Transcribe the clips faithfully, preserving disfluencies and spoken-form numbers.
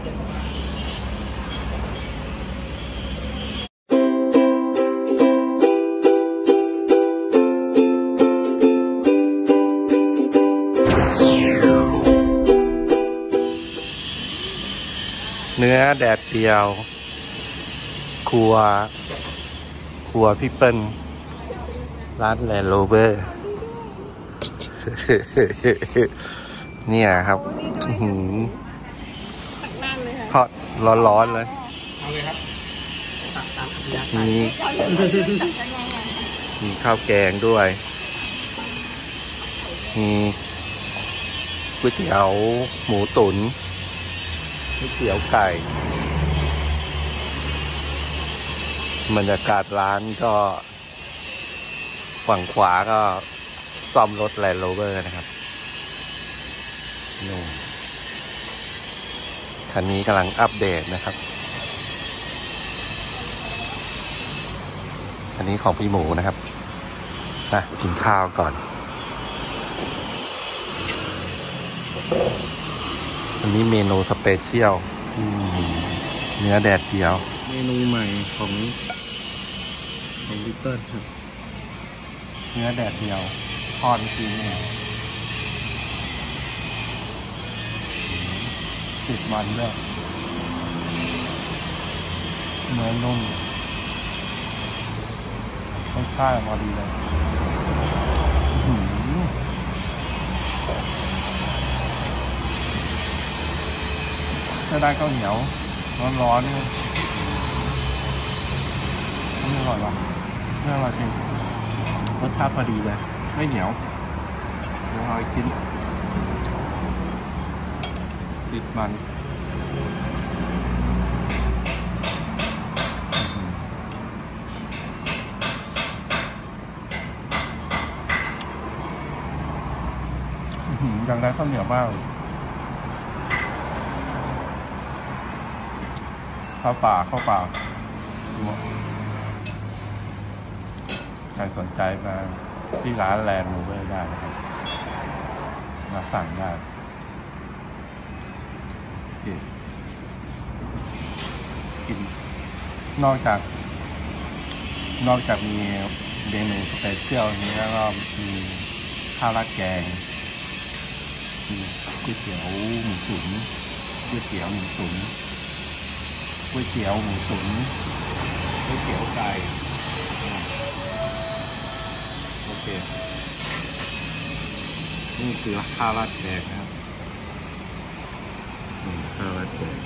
เนื้อแดดเดียวครัวครัวพี่เปิ้ลร้านแลนด์โรเวอร์เนี่ยครับทอดร้อนๆเลยมีมีข้าวแกงด้วยมีก๋วยเตี๋ยวหมูตุ๋นก๋วยเตี๋ยวไก่บรรยากาศร้านก็ฝั่งขวาก็ซ่อมรถแลนด์โรเวอร์นะครับนู่นคันนี้กำลังอัปเดตนะครับคันนี้ของพี่หมูนะครับนะกินข้าวก่อนอันนี้เมนูสเปเชียลเนื้อแดดเดียวเมนูใหม่ของของลิตเติ้ลครับเนื้อแดดเดียวทอดจริงเนี่ยติดมันด้วยเนื้อนุ่มรสชาติพอดีเลยถ้าได้ข้าวเหนียวร้อนๆนี่ไม่อร่อยหรอกไม่อร่อยจริงรสชาติพอดีเลยไม่เหนียวเดี๋ยวเรากินติดมันยังได้ข้าวเหนียวมากข้าวป่าข้าวป่าใครสนใจมาที่ร้านแลนด์โรเวอร์ได้นะครับมาสั่งได้กินนอกจากนอกจากมีเมนูสเปเชียลนี้แล้วก็มีข้าวราดแกงมีก๋วยเตี๋ยวหมูตุ๋นก๋วยเตี๋ยวหมูตุ๋นก๋วยเตี๋ยวหมูตุ๋นก๋วยเตี๋ยวไก่โอเคนี่คือข้าวราดแกงนะครับข้าวราดแกง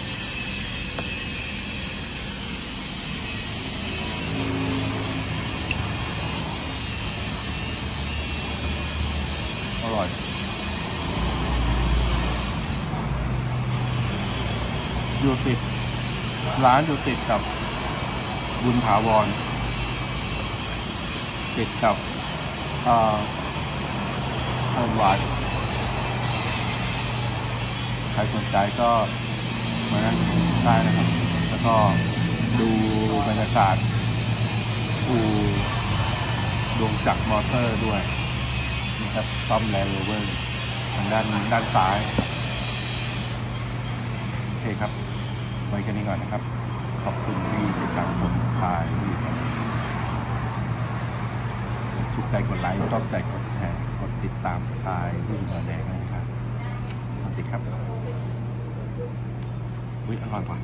อร่อยอยู่ติดร้านอยู่ติดกับบุญถาวรติดกับอ่าออนไลน์ใครสนใจก็มาได้นะครับแล้วก็ดูบรรยากาศอู่ดวงจักรมอเตอร์ด้วยนะครับซ่อมแลนด์โรเวอร์ทางด้านด้านซ้ายโอเคครับไว้กันนี้ก่อนนะครับขอบคุณที่ติดตามชมถ่ายวีดีโอถูกใจกดไลค์ชอบใจกดแชร์กดติดตามถ่ายวีดีโอแดงนะครับสวัสดีครับวิอร่อยกว่า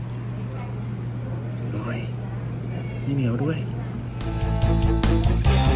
อร่อยที่เหนียวด้วย